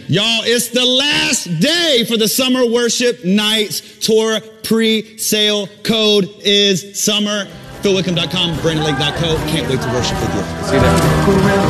Y'all, it's the last day for the Summer Worship Nights Tour pre-sale. Code is summer. PhilWickham.com, BrandonLake.co. Can't wait to worship with you. See you there.